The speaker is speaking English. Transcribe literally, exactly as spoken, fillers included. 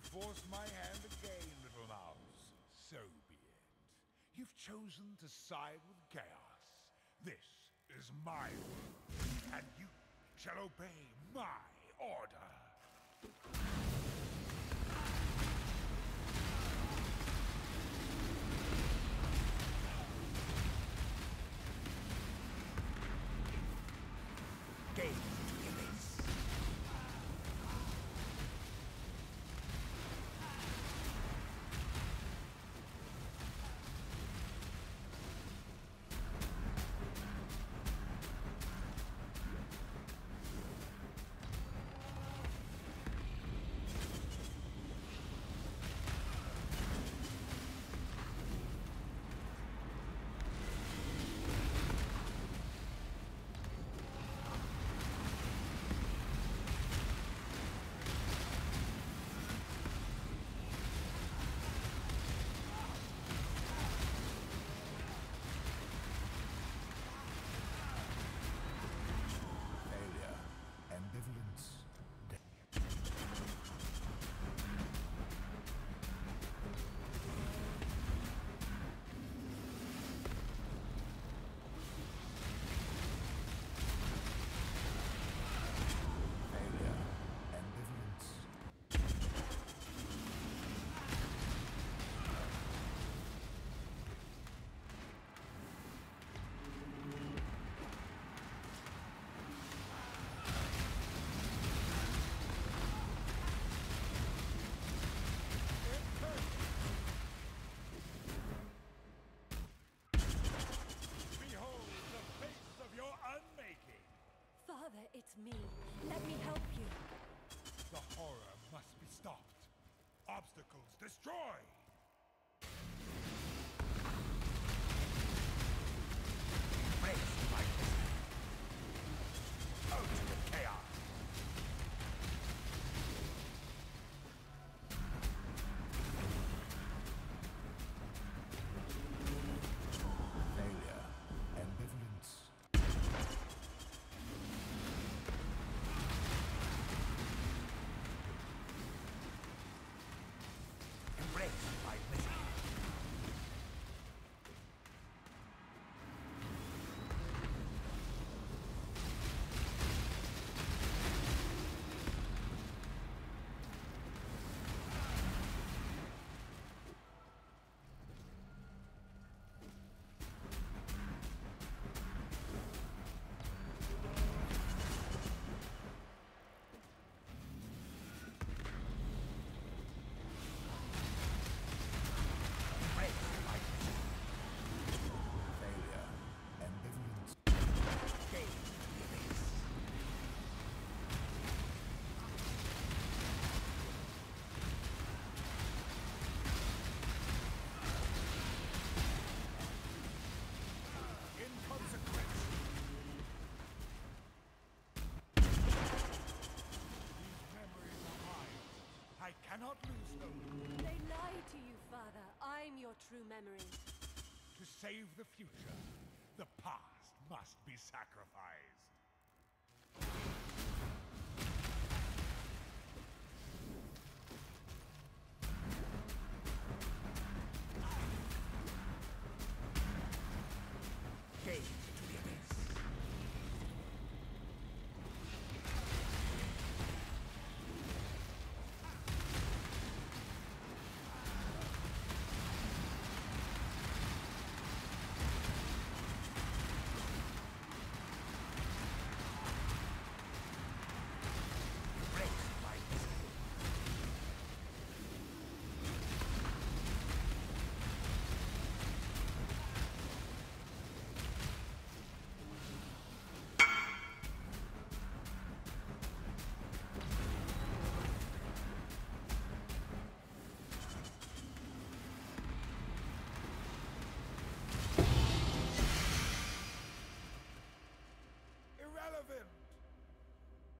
force my hand again, little mouse. So be it. You've chosen to side with chaos. This is my world, and you shall obey my order. Gaze to the abyss. Ambivalence. Failure. Ambivalence. Your unmaking. Father, it's me. Let me help you. The horror must be stopped. Obstacles destroyed. Race my ultimate chaos. Failure. Ambivalence. Embrace my misery. I cannot lose hope. They lie to you, Father. I'm your true memory. To save the future, the past must be sacrificed.